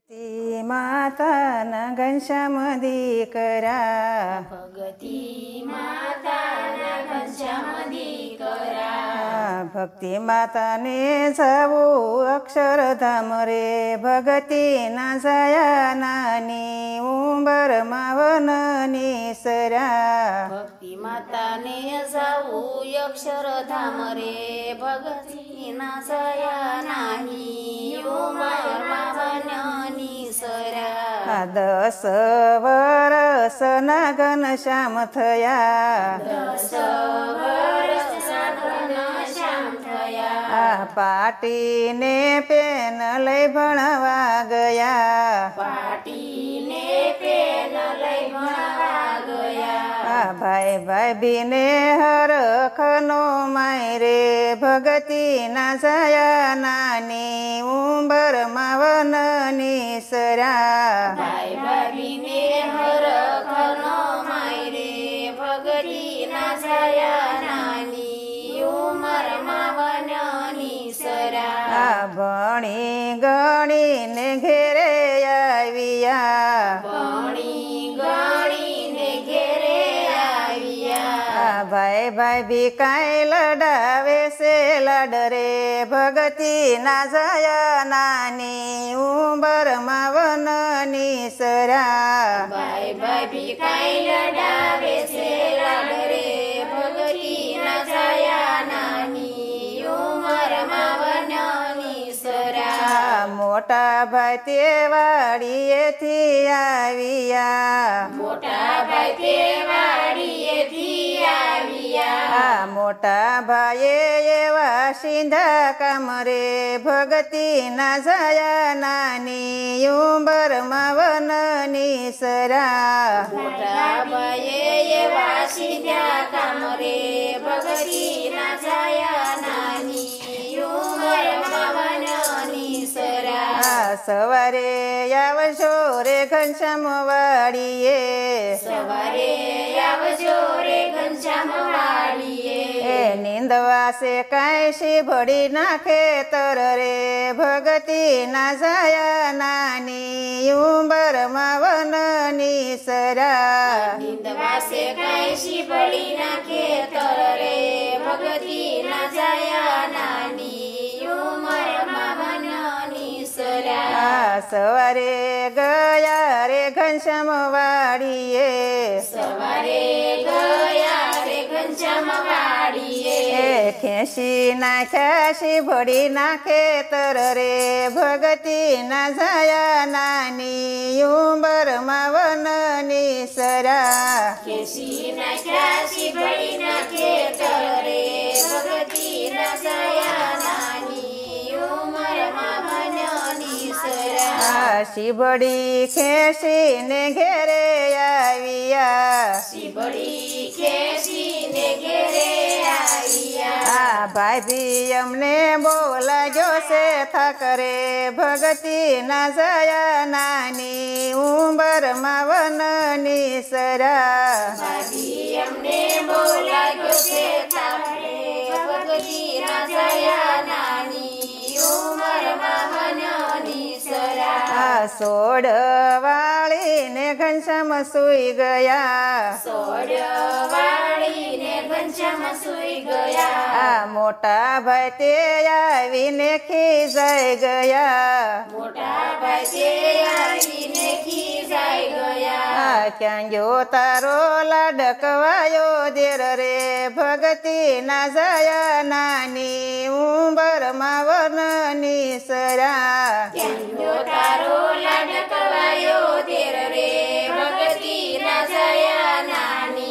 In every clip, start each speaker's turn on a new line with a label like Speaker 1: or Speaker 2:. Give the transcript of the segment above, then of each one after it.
Speaker 1: ती माताना घनश्याम दीकरा
Speaker 2: भगती माताना घनश्याम दीकरा
Speaker 1: भक्ति माताने जावो अक्षरधाम रे भगती ना जाया नानी उंबर मावननी सरा
Speaker 2: भक्ती माताने जाऊ अक्षरधाम रे भगती ना जाया नाही उमर मावननी सरा
Speaker 1: 10 वर्ष ना घनश्याम थया
Speaker 2: 10 वर्ष घनश्याम थया
Speaker 1: पाटीने पेन लई भणवा गया
Speaker 2: पाटीने पेन लई भणवा गया
Speaker 1: भाई भाई बिने हरखनो माय रे भगती ना जाया नानी उंबर मावननी सरा
Speaker 2: भाई भाभीने हरखनो माय रे भगती ना जाया नानी उमर मावननी सरा
Speaker 1: भणी गणी ने घेरे आविया
Speaker 2: भणी गणी ने घेरे आविया
Speaker 1: भाई भाई भी काई लडावे से लडरे भगती ना जाया नानी उंबर मावननी सरा
Speaker 2: भाई भाभी काई लडावे से लडरे भगती ना जाया नानी उमर मावननी सरा
Speaker 1: मोटा भाई ते वाડીએથી આવ્યા
Speaker 2: મોટા ભાઈ તે વાડીએથી આવ્યા
Speaker 1: મોટા ભાઈએ એવા સિંધા કામ રે ભગતી ના જાયા નાની ઉંબર માવનની સરા
Speaker 2: મોટા ભાઈએ એવા સીધા કામ રે ભગતી ના જાયા નાની ઉમર માવનની સરા
Speaker 1: સવારે આવશો રે ઘનશ્યામ વાડીએ
Speaker 2: સવારે આવજો રે ઘનશ્યામ વાડીએ
Speaker 1: નીંદવાસે કાંઈ ભળી નાખે તર રે ભગતી ના જાયા નાની ઉંબર માવનની સરા
Speaker 2: નિંદવાસે કાંઈ ભળી નાખે તર રે ભગતી ના જાયા નાની ઉમર માવનની સરા
Speaker 1: સવારે ગયા રે ઘનશ્યામ વાડીએ
Speaker 2: સવારે ગયા રે ઘનશ્યામ વાડીએ
Speaker 1: ખેંચી નાખ્યા ભળી નાખે તર રે ભગતી ના જાયા નાની ઉંબર માવનની સરા
Speaker 2: ખેંચી નાખ્યા ભળી નાખે તર રે ભગતી ના જાયા નાની ઉમર માવનની સરા
Speaker 1: શીબડી ખેંચીને ઘેરે આવ્યા
Speaker 2: શીબડી ખેંચીને ઘેરે આવ્યા
Speaker 1: ભાઈ ભી અમને બહુ લાગ્યો છે થાક રે ભગતી ના જાયા નાની ઉંબર માવનની સરા
Speaker 2: ભાભી અમને બહુ લાગ્યો છે થાક રે ભગતી ના જાયા નાની ઉમર માવનની સરા
Speaker 1: સોડ વાળીને ઘનશ્યામ સુઈ ગયા
Speaker 2: સોડ વાળીને ઘનશ્યામ સુઈ ગયા
Speaker 1: મોટા ભાઈ તે આવીને ખીજાઈ ગયા
Speaker 2: મોટા ભાઈ તે આવીને ખીજાઈ ગયા
Speaker 1: ક્યાં ગયો તારો લાડકવાયો દેર રે ભગતી ના જાયા નાની ઉંબર માવનની સરા
Speaker 2: કેન્દ્રો તારો લાડકવાયો દેર રે ભગતી ના જાયા નાની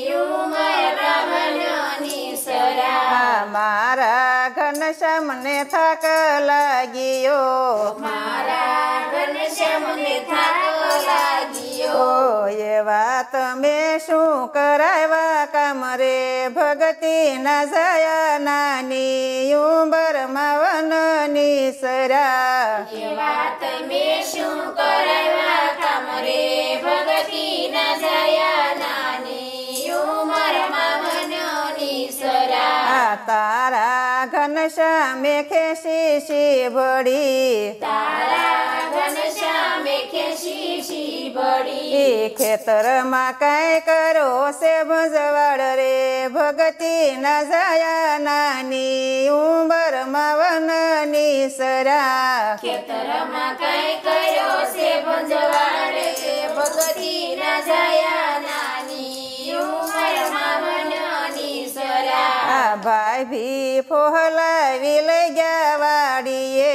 Speaker 2: ઉમર માવનની સરા
Speaker 1: મારા ઘનશ્યામને થાક લાગ્યો
Speaker 2: મારા ઘનશ્યામને થાક લાગ્યો
Speaker 1: એવા તમે શું કરાવ્યા કામ રે ભગતી ના જાયા નાની ઉંબર માવનની સરા
Speaker 2: એવા તમે શું કરાવ્યા કામ રે ભગતી ના જાયા નાની ઉમર માવનની સરા
Speaker 1: તારા ઘનશ્યામે ખેસી ભળી
Speaker 2: તારા ઘનશ્યામે ખેસી ભળી
Speaker 1: એ ખેતરમાં કાંઈ કરો છે ભંજવાડ રે ભગતી ના જાયા નાની ઉંબરમાં વનની સરા
Speaker 2: ખેતરમાં કઈ કર્યો છે ભંજવાડ રે ભગતી ના જાયા નાની ઉંમરમાં વનની સરા
Speaker 1: આ ભાઈ ભી ફોહલાવી લઈ ગયા વાડીએ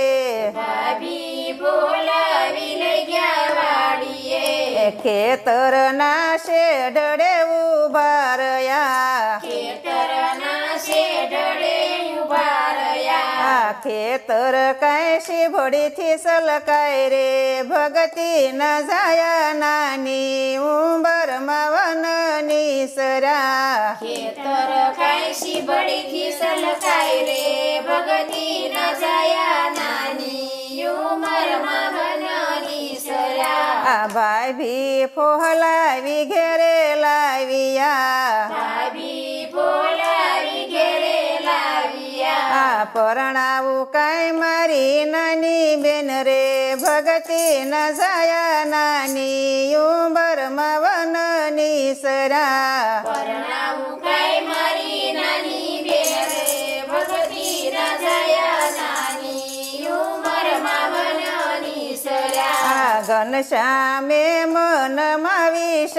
Speaker 2: ભાભી બોલાવી લઈ ગયા વાડીએ
Speaker 1: ખેતર ના શેઢડે ઉભા રહ્યા
Speaker 2: ખેતરના શેઢડે ઉભા રહ્યા
Speaker 1: આ ખેતર કાંઈ શીભડીથી સલકાય રે ભગતી ના જાયા નાની ઉંબરમાં વનની સરા
Speaker 2: ખેતર કઈ શીબડીથી સલકાય રે ભગતી ના જાયા નાની ઉંમરમાં વનની સરા
Speaker 1: આ ભાઈ ભી ફોહલાવી ઘેરે લાવ્યા
Speaker 2: ભાભી બોલાવી ઘેરે લાવ્યા
Speaker 1: આ પરણાવું કાંઈ મારી નાની બેન રે ભગતી ના જાયા નાની ઉંબરમાં વનની સરા
Speaker 2: પરણાવું કઈ મારી નાની બેન રે ભગતી ના જાયા નાની ઉંમરમાં વનની સરા
Speaker 1: આ ઘનશ્યામે મનમાં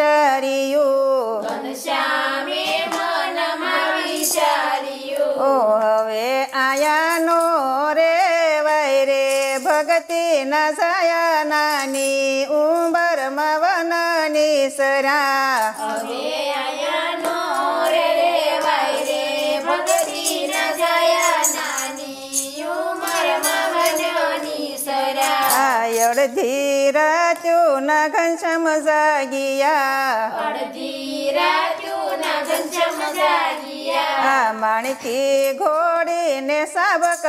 Speaker 1: વિચાર્યું
Speaker 2: ઘનશ્યામે મનમાં વિચાર્યું
Speaker 1: ઓ હવે આયાનો રે વાય રે ભગતી ના જાયા નાની ઉંબરમાં વનની સરા
Speaker 2: હવે આયાનો રે રેવાય રે ભગતી ના જાયા નાની ઉંમરમાં વનની સરા
Speaker 1: આ અડધી રાતું ના ઘનશ્યામ જાગિયા
Speaker 2: અડધી રાતુના ઘનશ્યામ જાગિયા
Speaker 1: આ માણકી ઘોડીને સાબક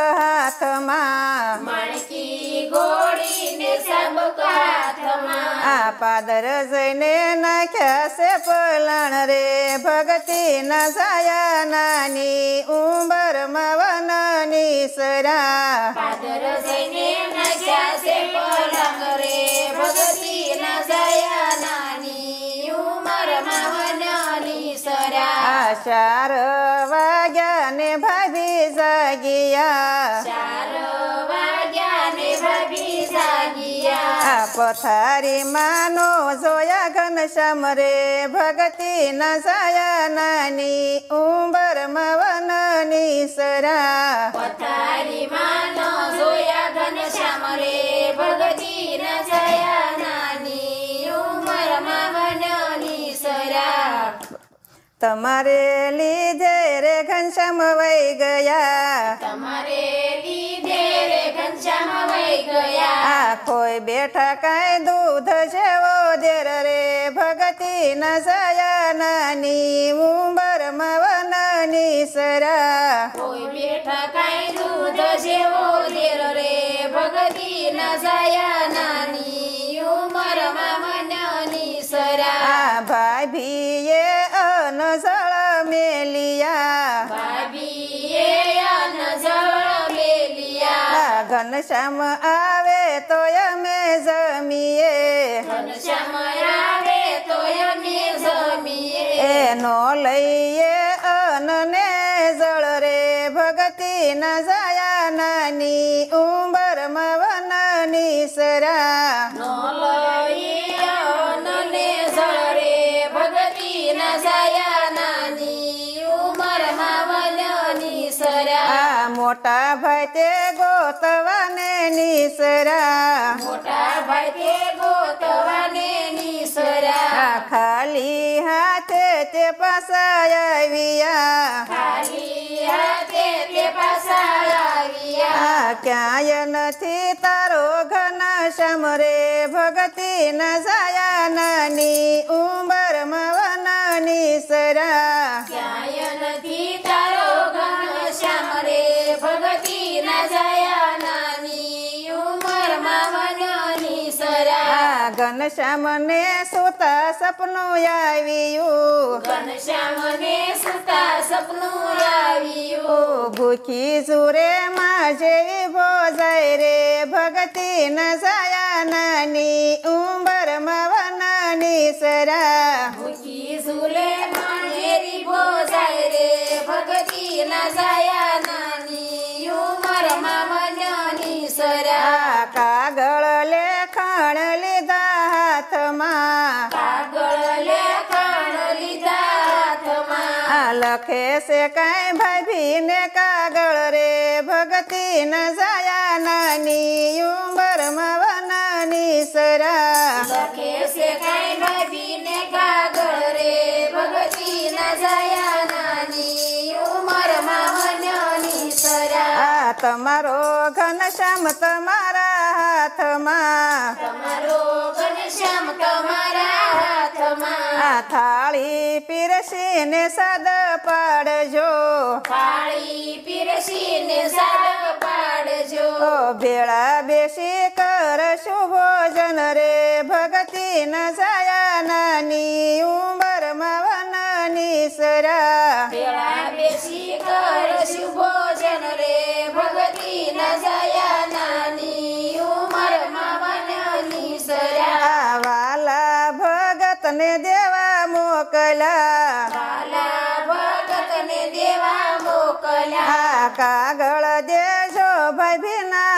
Speaker 1: હાથમાં
Speaker 2: માણકી ઘોડીને સાબક હાથમાં
Speaker 1: આ પાદર જઈને નાખ્યા છે પલણ રે ભગતી ના જાયા નાની ઉંબરમાં વનની સરા
Speaker 2: પાદર જઈને નાખ્યા છે પલંગ રે ભગતી ના જાયા નાની ઉંમરમાં વનની સરા
Speaker 1: આ 4 વાગ્યા ને ભાભી જાગિયા
Speaker 2: 4 વાગ્યા ને ભાભી જાગિયા
Speaker 1: આ પથારી માનો જોયા ઘનશ્યામ રે ભગતી ના જાયા નાની ઉંબરમાં વનની સરા
Speaker 2: પથારી માનો જોયા ઘનશ્યામ રે ભગતી ના જાયા નાની ઉંમરમાં વનની સરા
Speaker 1: તમારે લીધે રે ઘનશ્યામ વહી ગયા
Speaker 2: તમારે લીધે રે ઘનશ્યામ વહી ગયા
Speaker 1: આ કોઈ બેઠા કાંઈ દૂધ જેવો દેર રે ભગતી ના જાયા નાની ઉંબરમાં વનની સરા
Speaker 2: કોઈ બેઠા કાંઈ દૂધ જેવો દેર રે ભગતી ના જાયા નાની ઉંમરમાં વનની સરા
Speaker 1: આ ભાઈ ભીએ અનજળ મેલિયા
Speaker 2: ભાભીએ અન જળ મેલિયા
Speaker 1: આ ઘનશ્યામ આવે તો અમે જમીએ
Speaker 2: ઘનશ્યામ આવે તો અમે જમીએ
Speaker 1: એનો લઈએ અનને જળ રે ભગતી ના જાયા નાની ઉંબરમાં વનની સરા
Speaker 2: નો લઈએ અનને જળ રે ભગતી ના જાયા નાની ઉંમરમાં વનની સરા
Speaker 1: આ મોટા ભાઈ તે ગોતવાને નિસરા
Speaker 2: મોટા ભાઈ તે ગોતવાને નિસરા
Speaker 1: આ ખાલી હાથે તે પાછા આવ્યા
Speaker 2: ખાલી હાથે તે પાછા આવ્યા
Speaker 1: આ ક્યાંય નથી તારો ઘનશ્યામ રે ભગતી ના જાયા નાની ઉંબરમાં વનની સરા
Speaker 2: ક્યાંય નથી તારો ઘનશ્યામ રે ભગતી ના જાયા નાની ઉંમરમાં વનની સરા
Speaker 1: આ ઘનશ્યામ ને સુતા સપનું આવ્યું
Speaker 2: ઘનશ્યામને સુતા સપનું આવ્યું
Speaker 1: દુખી સુરે માં જેવી ભોજાય રે ભગતી ન જાય નાની ઉંબરમાં વનની સરા
Speaker 2: ભૂખી સુલે માણેરી ભોજાય રે ભગતી ના જાયા નાની ઉંમરમાં વનની સરા
Speaker 1: કાગળ લેખણ લીધા હાથમાં
Speaker 2: કાગળ લેખણ લીધા હાથમાં
Speaker 1: લખે છે કાંઈ ભાભીને કાગળ રે ભગતી ન જાય નાની ઉંબરમાં વનની સરા
Speaker 2: લખે છે કાંઈ ભાભીને કાગળ રે ભગતી ના જાયા નાની ઉંમરમાં વનની સરા
Speaker 1: તમારો ઘનશ્યામ તમારા હાથમાં
Speaker 2: તમારો ઘનશ્યામ તમારા હાથમાં
Speaker 1: થાળી પીરસીને સાદ પાડજો
Speaker 2: થાળી પીરસીને સાદ પાડજો
Speaker 1: ભેળા બેસી કરશું ભોજન રે ભગતી ન જાય નાની ઉંમરમાં વનની સરા
Speaker 2: ભેળા બેસી કરશું ભોજન રે ભગતી ના જાયા નાની ઉંમરમાં વનની સરા
Speaker 1: વાલા ભગતને દેવા મોકલા
Speaker 2: વાલા ભગતને દેવા મોકલ્યા
Speaker 1: કાગળ દેજો ભાભીના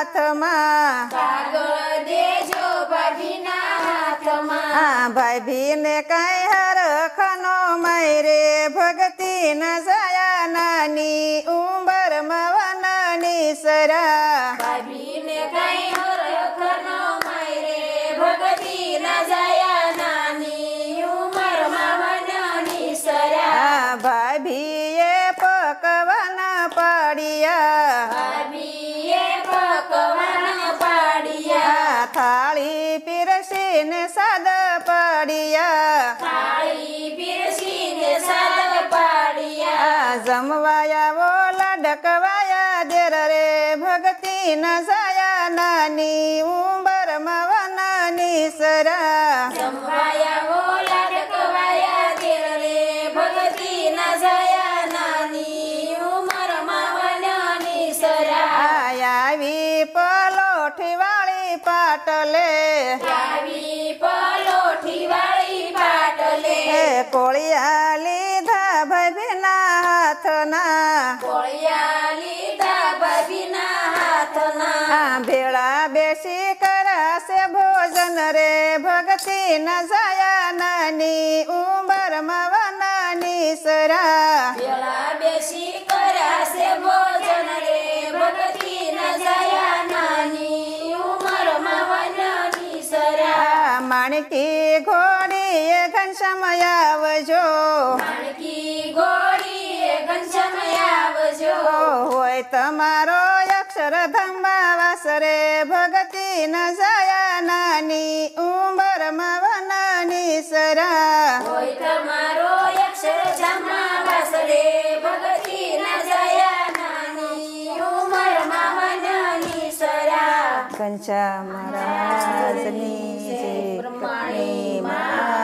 Speaker 1: હાથમાં
Speaker 2: કાગળ દેજો ભાભીના હાથમાં
Speaker 1: ભાભીને કાંઈ હરખનો માયરે ભગતી ન જાય નાની ઉંબરમાં વનની સરા
Speaker 2: ભાભીને કઈ હરખનો માયરે ભગતી ના જાયા નાની ઉંમરમાં વનની સરા
Speaker 1: ભાભીએ પકવાન પાડ્યા
Speaker 2: ભાભીએ પકવાન પાડ્યા
Speaker 1: થાળી પીરસીને સાદ પાડ્યા
Speaker 2: થાળી પીરસીને સાદ પાડ્યા
Speaker 1: જમવાયા ઓલા ડકવાયા દેર રે ભગતી ન જાય નાની ઉંબરમાં વનની સરા
Speaker 2: જમવાયા ઓલા ડકવાયા દેર રે ભગતી ના જાયા નાની ઉંમરમાં વનની સરા
Speaker 1: આવી પલોઠી વાળી પાટલે
Speaker 2: આવી પલોઠી વાળી પાટલે
Speaker 1: કોળિયા લીધા ભાભીના હાથના
Speaker 2: કોળિયા લીધા ભાભીના હાથના
Speaker 1: ભેળા બેસી કરાશે ભોજન રે ભગતી ન જાય નાની ઉંમરમાં વનની સરા
Speaker 2: ભેળા બેસી કરાશે ભોજન રે ભગતી ના જાયા નાની ઉંમરમાં વનની સરા
Speaker 1: માણકી ઘોડીએ ઘનશ્યામ આવજો
Speaker 2: માણકી ઘોડીએ ઘનશ્યામ આવજો
Speaker 1: હોય તમારો અક્ષરધામમાં વાસ રે ભગતી ન જાય નાની ઉંમરમાં વનની સરા
Speaker 2: હોય તમારો અક્ષરધામમાં વાસ રે ભગતી ના જાયા નાની ઉંમરમાં વનની સરા
Speaker 1: ઘનશ્યામ મહારાજની જય.
Speaker 2: પ્રમાણે